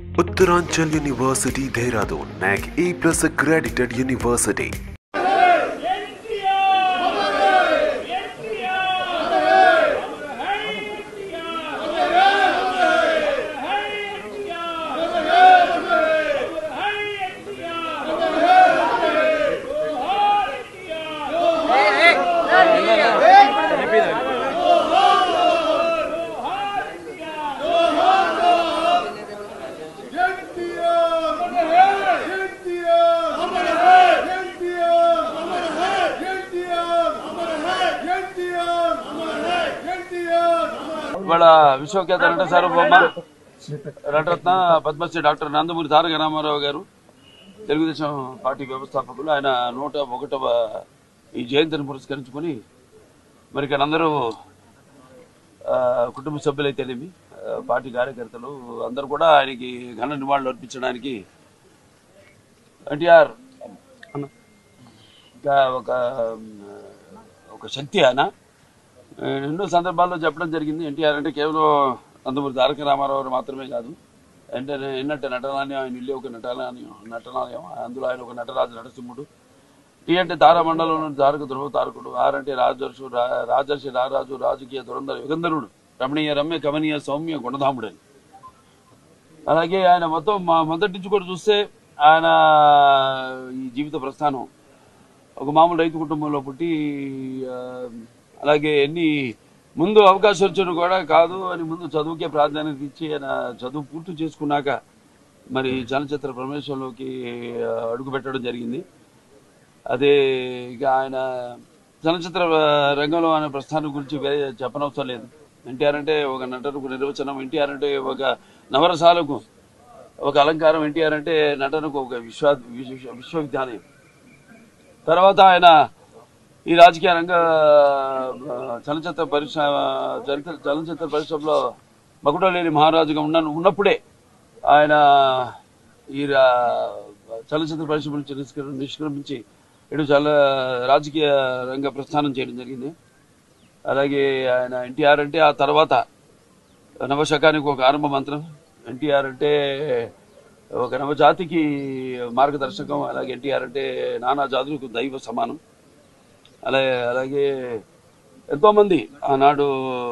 Uttaranchal University, Dehradun, NAC A+ accredited university. ఇవాళ విశ్వఖ్యాత నట సార్వభౌమ నటరత్న పద్మశ్రీ డాక్టర్ నందమూరి తారక రామారావు గారు తెలుగుదేశం పార్టీ వ్యవస్థాపకులు. ఆయన 101వ ఈ జయంతిని పురస్కరించుకొని మరి ఇక్కడ అందరూ కుటుంబ సభ్యులైతేనేమి పార్టీ కార్యకర్తలు అందరూ కూడా ఆయనకి ఘన నివాళులు అర్పించడానికి ఎన్టీఆర్ ఒక శక్తి ఆయన ఎన్నో సందర్భాల్లో చెప్పడం జరిగింది. ఎన్టీఆర్ అంటే కేవలం నందమూరి తారక రామారావు మాత్రమే కాదు, అంటే ఎన్నట్టే నటనాలయం, ఆయన ఇల్లు ఒక నటనాలయం, అందులో ఆయన ఒక నటరాజు నరసింహుడు. టీ అంటే తారామండలంలో తారక ధ్రువ తారకుడు, ఆర్ అంటే రాజర్షి రారాజు, రాజకీయ దురంధర యుగంధరుడు, రమణీయ రమ్య కమనీయ సౌమ్య గుణధాముడని. అలాగే ఆయన మొదటి నుంచి కూడా చూస్తే ఆయన ఈ జీవిత ప్రస్థానం ఒక మామూలు రైతు కుటుంబంలో పుట్టి, అలాగే ముందు అవకాశం వచ్చాడు కూడా కాదు అని ముందు చదువుకే ప్రాధాన్యత ఇచ్చి ఆయన చదువు పూర్తి చేసుకున్నాక మరి చలనచిత్ర ప్రవేశంలోకి అడుగు పెట్టడం జరిగింది. అదే ఇక ఆయన చలనచిత్ర రంగంలో ఆయన ప్రస్థానం గురించి చెప్పనవసరం లేదు. ఎన్టీఆర్ అంటే ఒక నటనకు నిర్వచనం, ఎన్టీఆర్ అంటే ఒక నవరసాలకు ఒక అలంకారం, ఎన్టీఆర్ అంటే నటనకు ఒక విశ్వవిద్యాలయం. తర్వాత ఆయన ఈ రాజకీయ రంగ చలనచిత్ర పరిశ్రమలో మకుటలేని మహారాజుగా ఉన్నప్పుడే ఆయన ఈ చలనచిత్ర పరిశ్రమ నుంచి నిష్క్రమించి ఇటు రాజకీయ రంగ ప్రస్థానం చేయడం జరిగింది. అలాగే ఆయన ఎన్టీఆర్ అంటే ఆ తర్వాత నవశకానికి ఒక ఆరంభ మంత్రం, ఎన్టీఆర్ అంటే ఒక నవజాతికి మార్గదర్శకం, అలాగే ఎన్టీఆర్ అంటే నానా జాతులకు దైవ సమానం. అలాగే ఎంతోమంది ఆనాడు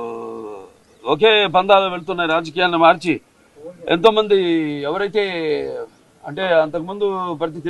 ఒకే పందాలు వెళ్తున్న రాజకీయాలను మార్చి ఎంతోమంది ఎవరైతే అంటే అంతకుముందు ప్రతి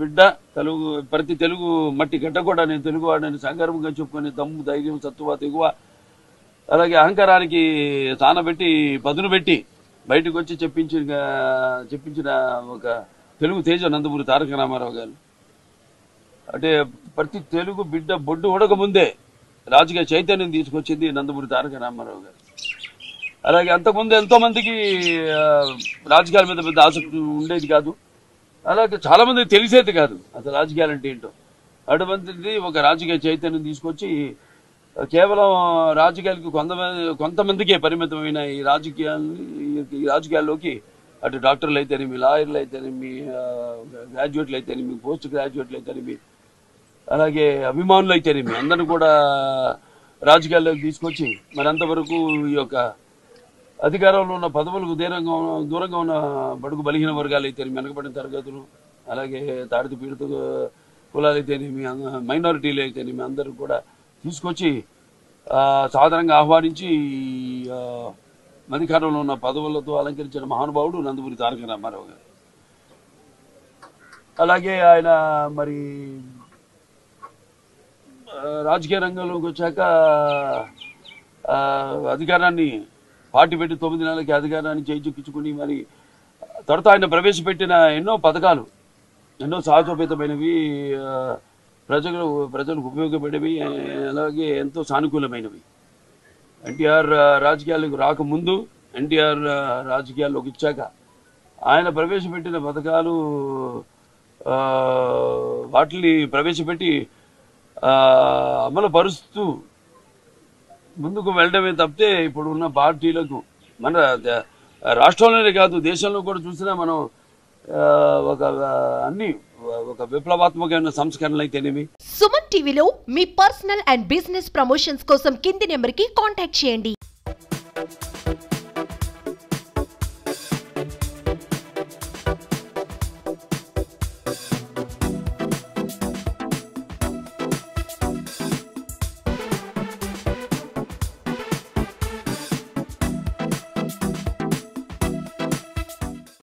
తెలుగు మట్టి గడ్డ కూడా నేను తెలుగువాడని సంగర్వంగా చెప్పుకొని దమ్ము, ధైర్యం, సత్తువ, తెగువ, అలాగే అహంకారానికి సానబెట్టి పదును పెట్టి బయటకు వచ్చి చెప్పించిన ఒక తెలుగు తేజ నందమూరి తారక రామారావు గారు. అంటే ప్రతి తెలుగు బిడ్డ బొడ్డు ఉడక ముందే రాజకీయ చైతన్యం తీసుకొచ్చింది నందమూరి తారక రామారావు గారు. అలాగే అంతకుముందు ఎంతో మందికి రాజకీయాల మీద పెద్ద ఆసక్తి ఉండేది కాదు, అలాగే చాలా మందికి తెలిసేది కాదు అసలు రాజకీయాలు అంటే ఏంటో. అటువంటిది ఒక రాజకీయ చైతన్యం తీసుకొచ్చి కేవలం రాజకీయాలకు కొంతమందికే పరిమితమైన ఈ రాజకీయాల్లోకి అటు డాక్టర్లు అయితేనేమి, లాయర్లు అయితేనేమి, గ్రాడ్యుయేట్లు అయితేనేమి, పోస్ట్ గ్రాడ్యుయేట్లు అయితేనేమి, అలాగే అభిమానులు అయితేనేమి అందరిని కూడా రాజకీయాల్లోకి తీసుకొచ్చి మరి అంతవరకు ఈ యొక్క అధికారంలో ఉన్న పదవులకు దూరంగా ఉన్న బడుగు బలహీన వర్గాలు అయితేనేమి, వెనకబడిన తరగతులు, అలాగే తాడిత పీడిత కులాలు అయితేనేమి, మైనారిటీలు అయితేనేమి అందరూ కూడా తీసుకొచ్చి సాధారణంగా ఆహ్వానించి అధికారంలో ఉన్న పదవులతో అలంకరించిన మహానుభావుడు నందమూరి తారక రామారావు గారు. అలాగే ఆయన మరి రాజకీయ రంగంలోకి వచ్చాక అధికారాన్ని పార్టీ పెట్టి 9 నెలలకి అధికారాన్ని చేజిక్కించుకుని మరి తర్వాత ఆయన ప్రవేశపెట్టిన ఎన్నో పథకాలు ఎన్నో సాహసోపేతమైనవి, ప్రజలకు ఉపయోగపడేవి, అలాగే ఎంతో సానుకూలమైనవి. ఎన్టీఆర్ రాజకీయాలకు రాకముందు, ఎన్టీఆర్ రాజకీయాల్లోకి ఇచ్చాక ఆయన ప్రవేశపెట్టిన పథకాలు వాటిని ప్రవేశపెట్టి అమలు పరుస్తూ ముందుకు వెళ్ళడమే తప్పితే ఇప్పుడు ఉన్న పార్టీలకు మన రాష్ట్రంలోనే కాదు దేశంలో కూడా చూసినా మనం ఒక విప్లవాత్మకమైన సంస్కరణలు అయితేనేమి. సుమన్ టీవీలో మీ పర్సనల్ అండ్ బిజినెస్ ప్రమోషన్స్ కోసం కింది నెంబర్కి కాంటాక్ట్ చేయండి.